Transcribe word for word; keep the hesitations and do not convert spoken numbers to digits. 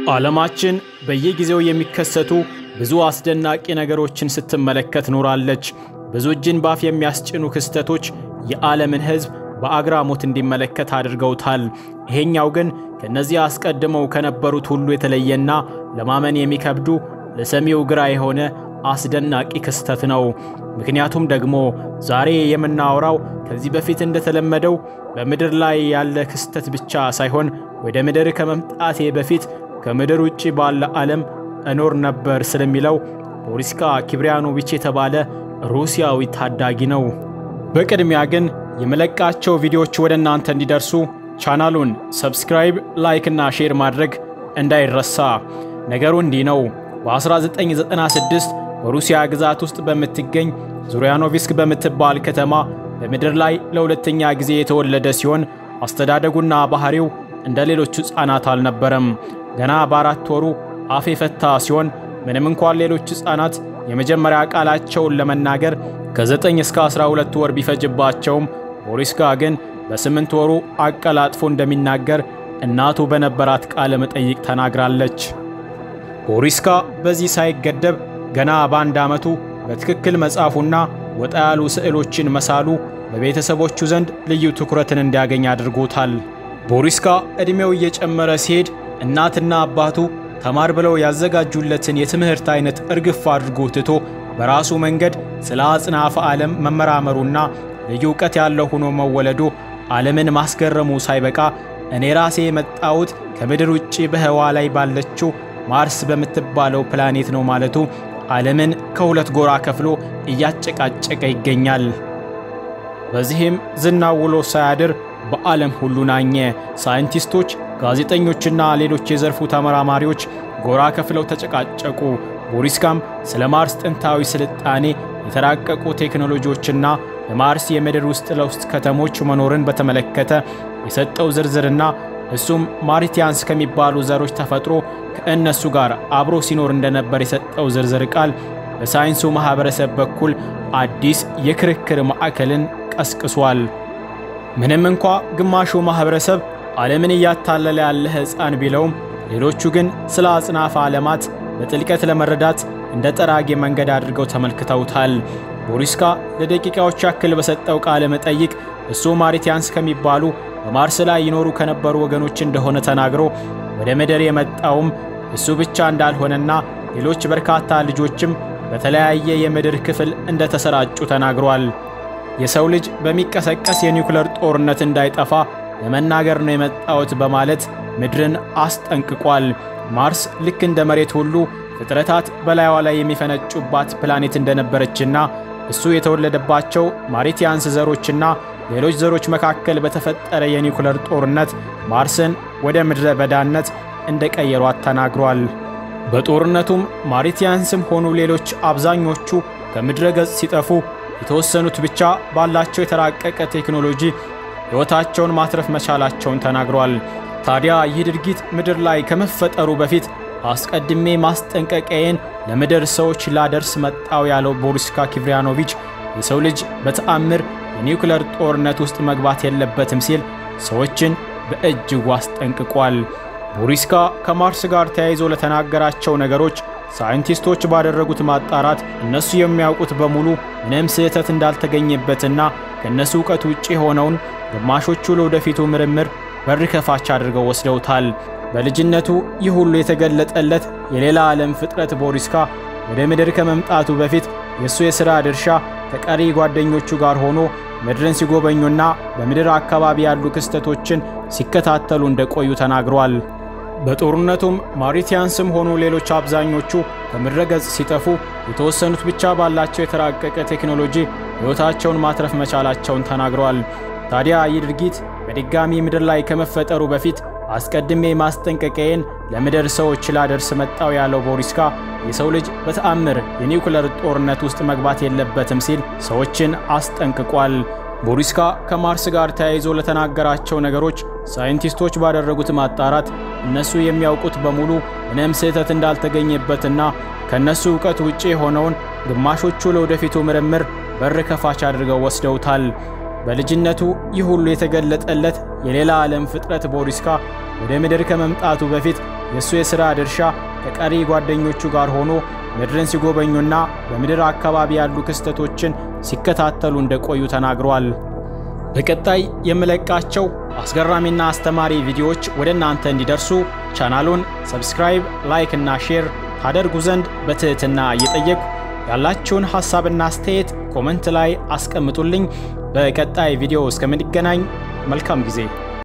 ዓለማችን በየጊዜው የሚከሰቱ ብዙ አስደናቂ ነገሮችን ስትመለከት ኖራለች። ብዙ እጅን ባፍ የሚያስጭኑ ክስተቶች የዓለምን ሕዝብ በአግራሞት እንዲመለከት አድርገውታል። ይሄኛው ግን ከነዚህ አስቀድመው ከነበሩት ሁሉ የተለየና ለማመን የሚከብዱ ለሰሚው ግራ የሆነ አስደናቂ ክስተት ነው። ምክንያቱም ደግሞ ዛሬ የምናወራው ከዚህ በፊት እንደተለመደው በምድር ላይ ያለ ክስተት ብቻ ሳይሆን ወደ ምድር ከመምጣቴ በፊት ከምድር ውጪ ባለ ዓለም እኖር ነበር ስለሚለው ቦሪስካ ኪብሪያኖቪች የተባለ ሩሲያዊ ታዳጊ ነው። በቅድሚያ ግን የመለቃቸው ቪዲዮዎች ወደ እናንተ እንዲደርሱ ቻናሉን ሰብስክራይብ፣ ላይክ እና ሼር ማድረግ እንዳይረሳ። ነገሩ እንዲህ ነው። በ1996 በሩሲያ ግዛት ውስጥ በምትገኝ ዙሪያኖቭስክ በምትባል ከተማ በምድር ላይ ለሁለተኛ ጊዜ የተወለደ ሲሆን አስተዳደጉና ባህሪው እንደ ሌሎች ሕፃናት አልነበረም። ገና በአራት ወሩ አፍ የፈታ ሲሆን ምንም እንኳን ሌሎች ሕፃናት የመጀመሪያ ቃላቸውን ለመናገር ከዘጠኝ እስከ አስራ ሁለት ወር ቢፈጅባቸውም ቦሪስካ ግን በስምንት ወሩ አቀላጥፎ እንደሚናገር እናቱ በነበራት ቃለ መጠይቅ ተናግራለች። ቦሪስካ በዚህ ሳይገደብ ገና በአንድ ዓመቱ በትክክል መጻፉና ወጣ ያሉ ስዕሎችን መሳሉ በቤተሰቦቹ ዘንድ ልዩ ትኩረትን እንዲያገኝ አድርጎታል። ቦሪስካ ዕድሜው እየጨመረ ሲሄድ እናትና አባቱ ተማር ብለው ያዘጋጁለትን የትምህርት አይነት እርግፍ አድርጎ ትቶ በራሱ መንገድ ስለ አጽናፈ ዓለም መመራመሩና ልዩ ዕውቀት ያለው ሆኖ መወለዱ ዓለምን ማስገረሙ ሳይበቃ እኔ ራሴ የመጣሁት ከምድር ውጪ በህዋ ላይ ባለችው ማርስ በምትባለው ፕላኔት ነው ማለቱ ዓለምን ከሁለት ጎራ ከፍሎ እያጨቃጨቀ ይገኛል። በዚህም ዝናው ውሎ ሳያድር በዓለም ሁሉ ናኘ። ሳይንቲስቶች፣ ጋዜጠኞችና ሌሎች የዘርፉ ተመራማሪዎች ጎራ ከፍለው ተጨቃጨቁ። ቦሪስካም ስለ ማርስ ጥንታዊ ስልጣኔ፣ የተራቀቁ ቴክኖሎጂዎችና በማርስ የምድር ውስጥ ለውስጥ ከተሞች መኖርን በተመለከተ የሰጠው ዝርዝርና እሱም ማሪቲያንስ ከሚባሉ ዘሮች ተፈጥሮ ከእነሱ ጋር አብሮ ሲኖር እንደነበር የሰጠው ዝርዝር ቃል በሳይንሱ ማህበረሰብ በኩል አዲስ የክርክር ማዕከልን ቀስቅሷል። ምንም እንኳ ግማሹ ማህበረሰብ ዓለምን እያታለለ ያለ ሕፃን ቢለውም ሌሎቹ ግን ስለ አጽናፈ ዓለማት በጥልቀት ለመረዳት እንደ ጠራጊ መንገድ አድርገው ተመልክተውታል። ቦሪስካ ለደቂቃዎች ያክል በሰጠው ቃለ መጠይቅ እሱ ማሪቲያንስ ከሚባሉ በማርስ ላይ ይኖሩ ከነበሩ ወገኖች እንደሆነ ተናግሮ ወደ ምድር የመጣውም እሱ ብቻ እንዳልሆነና ሌሎች በርካታ ልጆችም በተለያየ የምድር ክፍል እንደተሰራጩ ተናግሯል። የሰው ልጅ በሚቀሰቀስ የኒውክሌር ጦርነት እንዳይጠፋ ለመናገር ነው የመጣውት በማለት ምድርን አስጠንቅቋል። ማርስ ልክ እንደ መሬት ሁሉ ፍጥረታት በላይዋ ላይ የሚፈነጩባት ፕላኔት እንደነበረችና እሱ የተወለደባቸው ማሪቲያንስ ዘሮችና ሌሎች ዘሮች መካከል በተፈጠረ የኒውክሌር ጦርነት ማርስን ወደ ምድረ በዳነት እንደቀየሯት ተናግሯል። በጦርነቱም ማሪቲያንስም ሆኑ ሌሎች አብዛኞቹ ከምድረ ገጽ ሲጠፉ የተወሰኑት ብቻ ባላቸው የተራቀቀ ቴክኖሎጂ ሕይወታቸውን ማትረፍ መቻላቸውን ተናግሯል። ታዲያ ይህ ድርጊት ምድር ላይ ከመፈጠሩ በፊት አስቀድሜ ማስጠንቀቂያዬን ለምድር ሰዎች ላደርስ መጣው ያለው ቦሪስካ ኪብሪያኖቪች የሰው ልጅ በተአምር የኒውክሌር ጦርነት ውስጥ መግባት የለበትም ሲል ሰዎችን በእጅጉ አስጠንቅቋል። ቦሪስካ ከማርስ ጋር ተያይዞ ለተናገራቸው ነገሮች ሳይንቲስቶች ባደረጉት ማጣራት እነሱ የሚያውቁት በሙሉ ምንም ስህተት እንዳልተገኘበትና ከነሱ ዕውቀት ውጪ ሆነውን ግማሾቹ ለወደፊቱ ምርምር በር ከፋች አድርገው ወስደውታል። በልጅነቱ ይህ ሁሉ የተገለጠለት የሌላ ዓለም ፍጥረት ቦሪስካ ወደ ምድር ከመምጣቱ በፊት የሱ የሥራ ድርሻ ከቀሪ ጓደኞቹ ጋር ሆኖ ምድርን ሲጎበኙና በምድር አካባቢ ያሉ ክስተቶችን ሲከታተሉ እንደቆዩ ተናግሯል። በጦርነቱም ማሪቲያንስም ሆኑ ሌሎች አብዛኞቹ ከምድረ ገጽ ሲጠፉ የተወሰኑት ብቻ ባላቸው የተራቀቀ ቴክኖሎጂ ሕይወታቸውን ማትረፍ መቻላቸውን ተናግሯል። ታዲያ ይህ ድርጊት በድጋሚ ምድር ላይ ከመፈጠሩ በፊት አስቀድሜ ማስጠንቀቂያዬን ለምድር ሰዎች ላደርስ መጣው ያለው ቦሪስካ የሰው ልጅ በተአምር የኒውክሌር ጦርነት ውስጥ መግባት የለበትም ሲል ሰዎችን አስጠንቅቋል። ቦሪስካ ከማርስ ጋር ተያይዞ ለተናገራቸው ነገሮች ሳይንቲስቶች ባደረጉት ማጣራት እነሱ የሚያውቁት በሙሉ ምንም ስህተት እንዳልተገኘበትና ከነሱ ዕውቀት ውጪ ሆነውን ግማሾቹ ለወደፊቱ ምርምር በር ከፋች አድርገው ወስደውታል። በልጅነቱ ይህ ሁሉ የተገለጠለት የሌላ ዓለም ፍጥረት ቦሪስካ ወደ ምድር ከመምጣቱ በፊት የሱ የሥራ ድርሻ ከቀሪ ጓደኞቹ ጋር ሆኖ ምድርን ሲጎበኙና በምድር አካባቢ ያሉ ክስተቶችን ሲከታተሉ እንደቆዩ ተናግሯል። በቀጣይ የምለቃቸው አስገራሚና አስተማሪ ቪዲዮዎች ወደ እናንተ እንዲደርሱ ቻናሉን ሰብስክራይብ፣ ላይክ እና ሼር ታደርጉ ዘንድ በትህትና እየጠየቅኩ ያላችሁን ሐሳብና አስተያየት ኮሜንት ላይ አስቀምጡልኝ። በቀጣይ ቪዲዮ እስከምንገናኝ መልካም ጊዜ